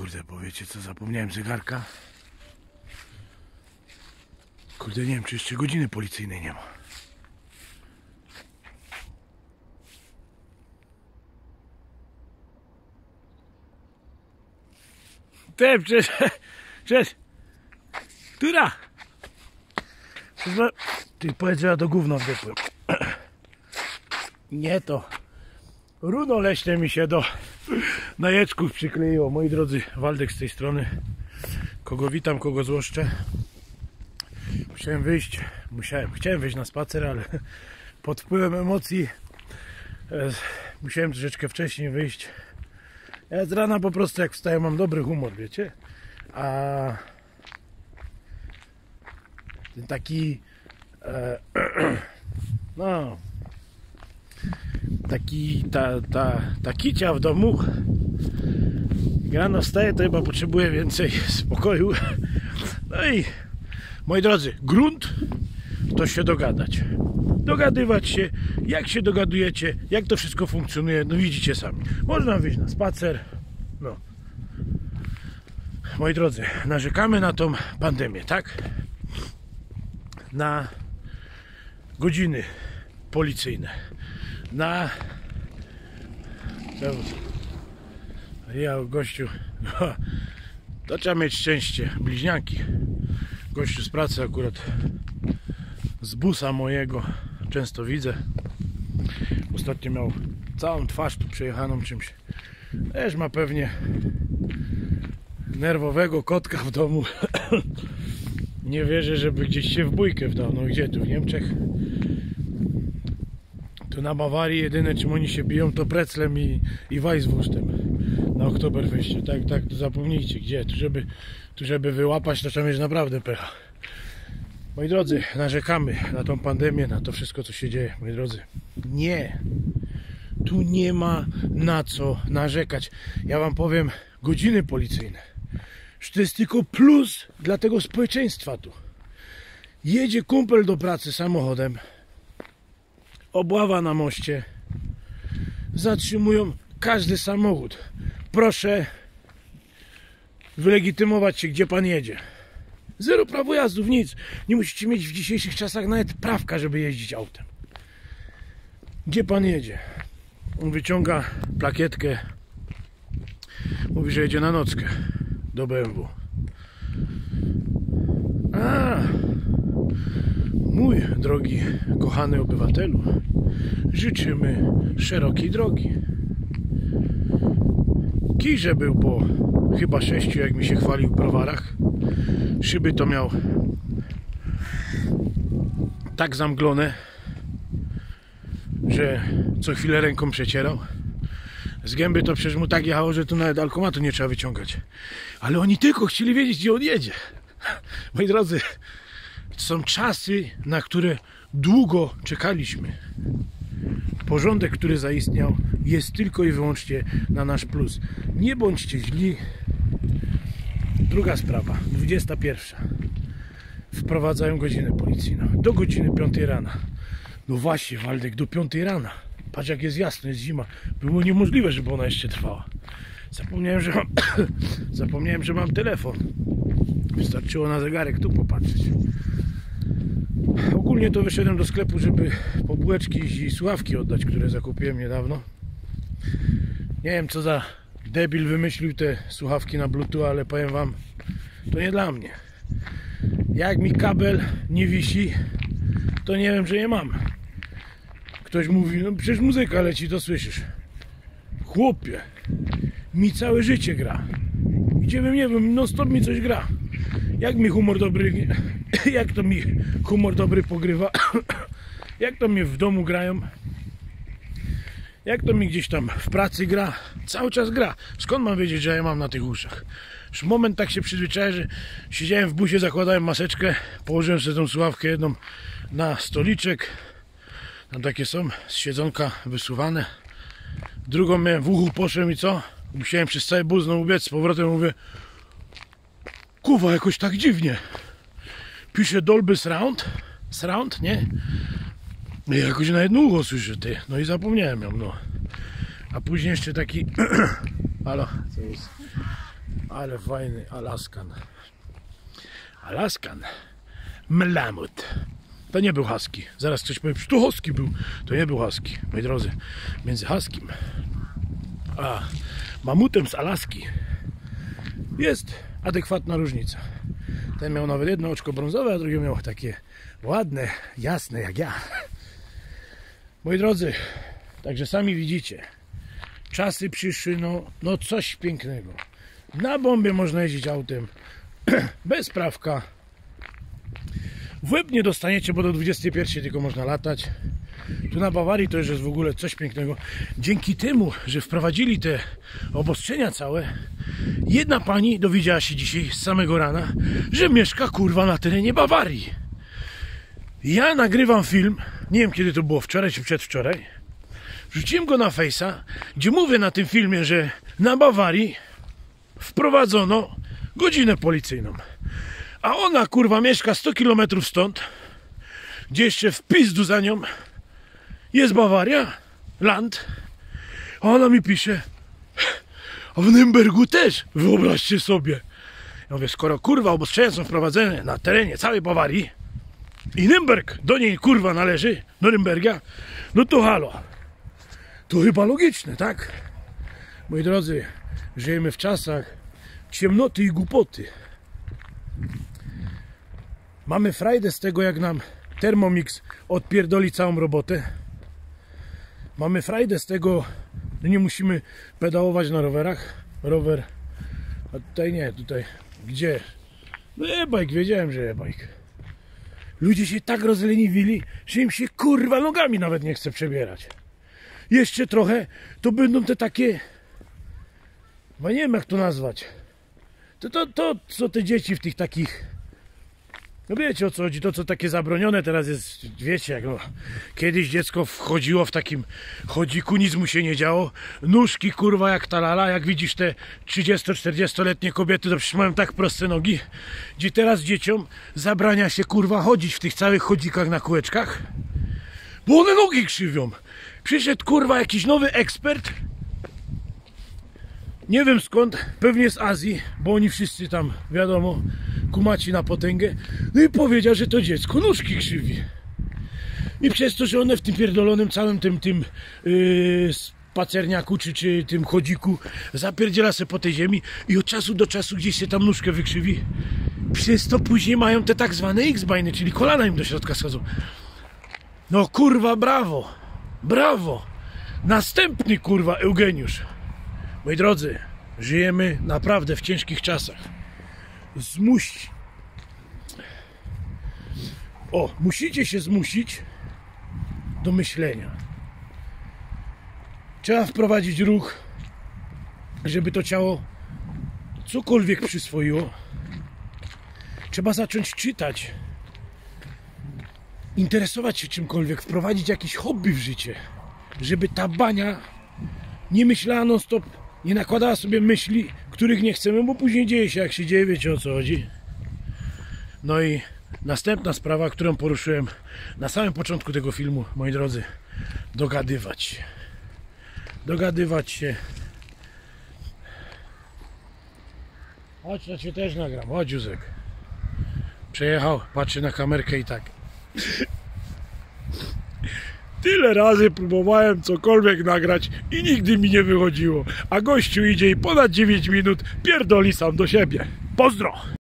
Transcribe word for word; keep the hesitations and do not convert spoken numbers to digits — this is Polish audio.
Kurde, powiecie co, zapomniałem zegarka. Kurde, nie wiem, czy jeszcze godziny policyjnej nie ma. Te, przecież, przecież, która? Ty powiedz, że ja do gówna wdepłem. Nie to. Runo leśne mi się do najeczków przykleiło. Moi drodzy, Waldek z tej strony. Kogo witam, kogo złoszczę. Musiałem wyjść, musiałem, chciałem wyjść na spacer, ale pod wpływem emocji e, musiałem troszeczkę wcześniej wyjść. Ja z rana po prostu jak wstaję mam dobry humor, wiecie? A ten taki e, no taki ta, ta, ta kicia w domu, jak rano wstaje, to chyba potrzebuje więcej spokoju. No i moi drodzy, grunt to się dogadać. Dogadywać się, jak się dogadujecie, jak to wszystko funkcjonuje, no widzicie sami. Można wyjść na spacer, no. Moi drodzy, narzekamy na tą pandemię, tak? Na godziny policyjne, na... Ja, gościu, to trzeba mieć szczęście, bliźniaki. Gościu z pracy akurat, z busa mojego, często widzę. Ostatnio miał całą twarz tu przejechaną czymś. Też ma pewnie nerwowego kotka w domu. Nie wierzę, żeby gdzieś się w bójkę wdał. No gdzie tu, w Niemczech? Tu na Bawarii jedyne czym oni się biją to preclem i, i Weisswurstem na Oktoberfeście. Tak, tak, to zapomnijcie. Gdzie? Tu żeby, tu żeby wyłapać, to trzeba mieć naprawdę pecha. Moi drodzy, narzekamy na tą pandemię, na to wszystko co się dzieje. Moi drodzy, nie. Tu nie ma na co narzekać. Ja wam powiem, godziny policyjne. Że to jest tylko plus dla tego społeczeństwa tu. Jedzie kumpel do pracy samochodem. Obława na moście. Zatrzymują każdy samochód. Proszę wylegitymować się, gdzie pan jedzie. Zero prawo jazdów, nic. Nie musicie mieć w dzisiejszych czasach nawet prawka, żeby jeździć autem. Gdzie pan jedzie? On wyciąga plakietkę. Mówi, że jedzie na nockę do B M W. A, mój drogi, kochany obywatelu, życzymy szerokiej drogi. Kijże był po chyba sześciu, jak mi się chwalił w browarach. Szyby to miał tak zamglone, że co chwilę ręką przecierał. Z gęby to przecież mu tak jechało, że tu nawet alkomatu nie trzeba wyciągać. Ale oni tylko chcieli wiedzieć, gdzie on jedzie. Moi drodzy, są czasy, na które długo czekaliśmy. Porządek, który zaistniał, jest tylko i wyłącznie na nasz plus. Nie bądźcie źli. Druga sprawa, dwudziesta pierwsza. Wprowadzają godzinę policyjną. Do godziny piątej rana. No właśnie, Waldek, do piątej rana. Patrz jak jest jasno, jest zima. Było niemożliwe, żeby ona jeszcze trwała. Zapomniałem, że mam, zapomniałem, że mam telefon. Wystarczyło na zegarek tu popatrzeć. Ogólnie to wyszedłem do sklepu, żeby po bułeczki i słuchawki oddać, które zakupiłem niedawno. Nie wiem, co za debil wymyślił te słuchawki na bluetooth, ale powiem wam, to nie dla mnie. Jak mi kabel nie wisi, to nie wiem, że je mam. Ktoś mówi, no przecież muzyka leci, to słyszysz. Chłopie, mi całe życie gra. Gdzie bym nie wiem, no stop mi coś gra. Jak mi humor dobry, jak to mi humor dobry pogrywa, jak to mnie w domu grają, jak to mi gdzieś tam w pracy gra, cały czas gra. Skąd mam wiedzieć, że ja mam na tych uszach? Już moment tak się przyzwyczaiłem, że siedziałem w busie, zakładałem maseczkę, położyłem sobie tą słuchawkę jedną na stoliczek, tam takie są, z siedzonka wysuwane, drugą miałem w uchu, poszłem i co? Musiałem przez cały bus znowu biec, z powrotem mówię, kurwa, jakoś tak dziwnie. Pisze Dolby Surround, Surround, nie? I jakoś na jedno ucho słyszę, ty. No i zapomniałem ją, no. A później jeszcze taki... Halo, co jest? Ale fajny Alaskan. Alaskan. Mlamut. To nie był husky. Zaraz ktoś powie, to husky był. To nie był husky. Moi drodzy, między huskim a mamutem z Alaski jest adekwatna różnica. Ten miał nawet jedno oczko brązowe, a drugi miał takie ładne, jasne jak ja. Moi drodzy, także sami widzicie, czasy przyszły, no, no coś pięknego. Na bombie można jeździć autem bez prawka. W łeb nie dostaniecie, bo do dwudziestej pierwszej tylko można latać. Tu na Bawarii to już jest w ogóle coś pięknego. Dzięki temu, że wprowadzili te obostrzenia całe, jedna pani dowiedziała się dzisiaj z samego rana, że mieszka kurwa na terenie Bawarii. Ja nagrywam film, nie wiem kiedy to było, wczoraj czy przedwczoraj. Wrzuciłem go na Face'a, gdzie mówię na tym filmie, że na Bawarii wprowadzono godzinę policyjną. A ona kurwa mieszka sto kilometrów stąd, gdzie jeszcze w pizdu za nią jest Bawaria, land. A ona mi pisze, a w Nürnbergu też, wyobraźcie sobie. Ja mówię, skoro kurwa obostrzenia są wprowadzone na terenie całej Bawarii i Nürnberg do niej kurwa należy, do Nürnberga, no to halo. To chyba logiczne, tak? Moi drodzy, żyjemy w czasach ciemnoty i głupoty. Mamy frajdę z tego, jak nam Thermomix odpierdoli całą robotę. Mamy frajdę z tego, że nie musimy pedałować na rowerach. Rower, a tutaj nie, tutaj gdzie? No e-bike, wiedziałem, że e-bike. Ludzie się tak rozleniwili, że im się kurwa nogami nawet nie chce przebierać. Jeszcze trochę, to będą te takie, no nie wiem jak to nazwać. To, to, to co te dzieci w tych takich, no wiecie o co chodzi, to co takie zabronione teraz jest, wiecie jak no, kiedyś dziecko wchodziło w takim chodziku, nic mu się nie działo, nóżki kurwa jak talala, jak widzisz te trzydziesto-czterdziestoletnie kobiety, to przecież mają tak proste nogi, gdzie teraz dzieciom zabrania się kurwa chodzić w tych całych chodzikach na kółeczkach, bo one nogi krzywią. Przyszedł kurwa jakiś nowy ekspert, nie wiem skąd, pewnie z Azji, bo oni wszyscy tam, wiadomo, kumaci na potęgę. No i powiedział, że to dziecko nóżki krzywi. I przez to, że one w tym pierdolonym całym tym, tym yy, spacerniaku, czy, czy tym chodziku zapierdziela se po tej ziemi i od czasu do czasu gdzieś się tam nóżkę wykrzywi. Przez to później mają te tak zwane X-bajny, czyli kolana im do środka schodzą. No kurwa, brawo, brawo. Następny kurwa Eugeniusz. Moi drodzy, żyjemy naprawdę w ciężkich czasach. Zmuś... O, musicie się zmusić do myślenia. Trzeba wprowadzić ruch, żeby to ciało cokolwiek przyswoiło. Trzeba zacząć czytać, interesować się czymkolwiek, wprowadzić jakieś hobby w życie, żeby ta bania nie myślała non stop, nie nakładała sobie myśli, których nie chcemy, bo później dzieje się jak się dzieje, wiecie o co chodzi. No i następna sprawa, którą poruszyłem na samym początku tego filmu, moi drodzy, dogadywać się. Dogadywać się. Chodź, ja cię też nagram, chodź Józek. Przejechał, patrzy na kamerkę i tak. Tyle razy próbowałem cokolwiek nagrać i nigdy mi nie wychodziło. A gościu idzie i ponad dziewięć minut pierdoli sam do siebie. Pozdro!